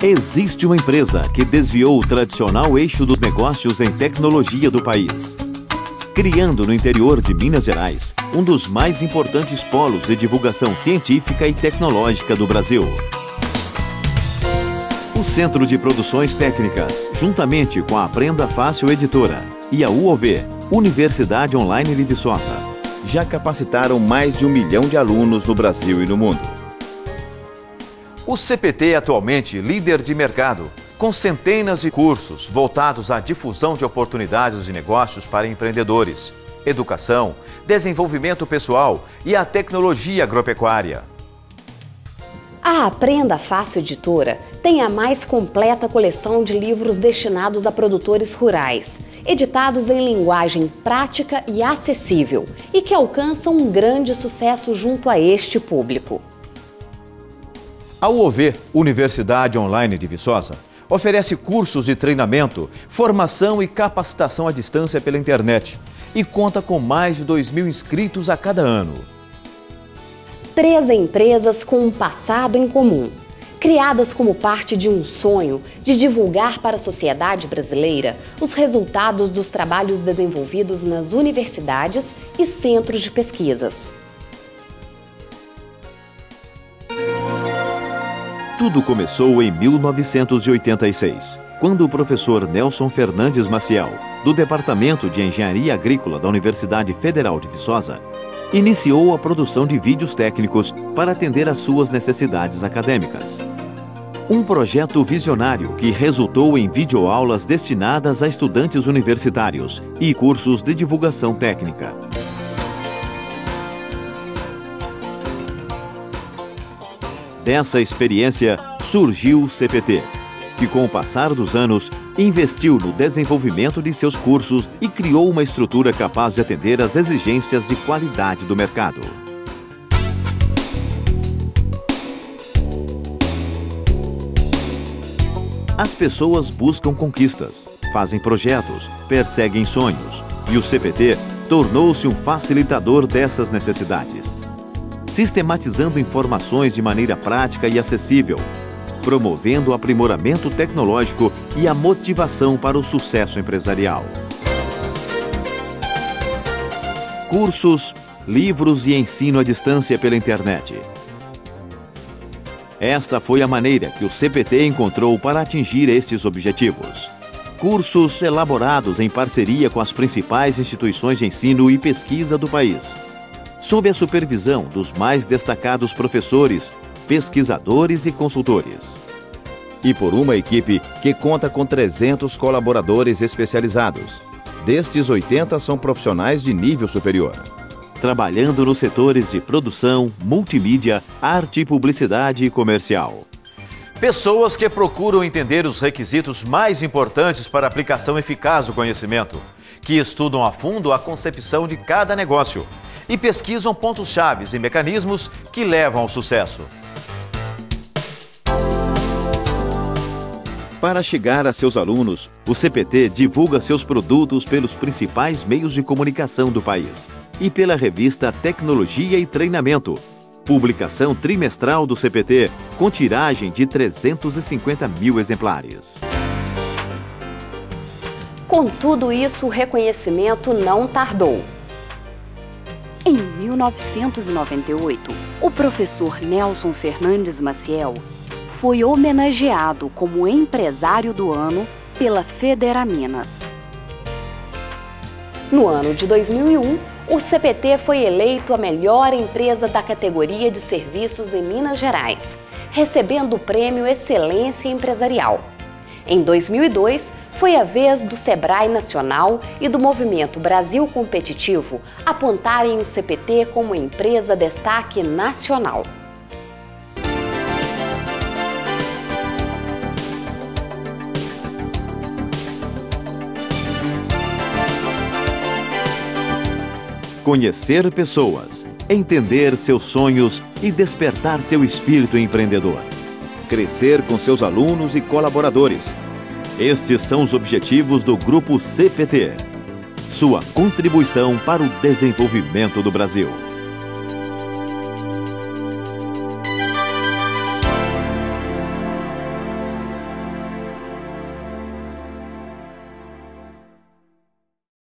Existe uma empresa que desviou o tradicional eixo dos negócios em tecnologia do país, criando no interior de Minas Gerais um dos mais importantes polos de divulgação científica e tecnológica do Brasil. O Centro de Produções Técnicas, juntamente com a Aprenda Fácil Editora e a UOV, Universidade Online de Viçosa, já capacitaram mais de 1 milhão de alunos no Brasil e no mundo. O CPT é atualmente líder de mercado, com centenas de cursos voltados à difusão de oportunidades de negócios para empreendedores, educação, desenvolvimento pessoal e a tecnologia agropecuária. A Aprenda Fácil Editora tem a mais completa coleção de livros destinados a produtores rurais, editados em linguagem prática e acessível e que alcançam um grande sucesso junto a este público. A UOV, Universidade Online de Viçosa, oferece cursos de treinamento, formação e capacitação à distância pela internet e conta com mais de 2.000 inscritos a cada ano. 3 empresas com um passado em comum, criadas como parte de um sonho de divulgar para a sociedade brasileira os resultados dos trabalhos desenvolvidos nas universidades e centros de pesquisas. Tudo começou em 1986, quando o professor Nelson Fernandes Maciel, do Departamento de Engenharia Agrícola da Universidade Federal de Viçosa, iniciou a produção de vídeos técnicos para atender às suas necessidades acadêmicas. Um projeto visionário que resultou em videoaulas destinadas a estudantes universitários e cursos de divulgação técnica. Dessa experiência surgiu o CPT, que com o passar dos anos investiu no desenvolvimento de seus cursos e criou uma estrutura capaz de atender às exigências de qualidade do mercado. As pessoas buscam conquistas, fazem projetos, perseguem sonhos, e o CPT tornou-se um facilitador dessas necessidades, sistematizando informações de maneira prática e acessível, promovendo o aprimoramento tecnológico e a motivação para o sucesso empresarial. Cursos, livros e ensino à distância pela internet. Esta foi a maneira que o CPT encontrou para atingir estes objetivos. Cursos elaborados em parceria com as principais instituições de ensino e pesquisa do país, sob a supervisão dos mais destacados professores, pesquisadores e consultores. E por uma equipe que conta com 300 colaboradores especializados. Destes, 80 são profissionais de nível superior, trabalhando nos setores de produção, multimídia, arte, publicidade e comercial. Pessoas que procuram entender os requisitos mais importantes para a aplicação eficaz do conhecimento, que estudam a fundo a concepção de cada negócio e pesquisam pontos-chave e mecanismos que levam ao sucesso. Para chegar a seus alunos, o CPT divulga seus produtos pelos principais meios de comunicação do país e pela revista Tecnologia e Treinamento, publicação trimestral do CPT com tiragem de 350 mil exemplares. Com tudo isso, o reconhecimento não tardou. Em 1998, o professor Nelson Fernandes Maciel foi homenageado como empresário do ano pela Federaminas. No ano de 2001, o CPT foi eleito a melhor empresa da categoria de serviços em Minas Gerais, recebendo o prêmio Excelência Empresarial. Em 2002, foi a vez do Sebrae Nacional e do Movimento Brasil Competitivo apontarem o CPT como empresa destaque nacional. Conhecer pessoas, entender seus sonhos e despertar seu espírito empreendedor. Crescer com seus alunos e colaboradores. Estes são os objetivos do Grupo CPT. Sua contribuição para o desenvolvimento do Brasil.